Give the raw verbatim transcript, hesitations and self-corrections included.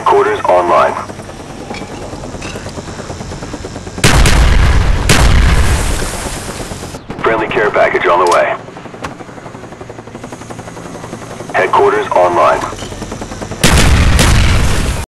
Headquarters online. Friendly care package on the way. Headquarters online.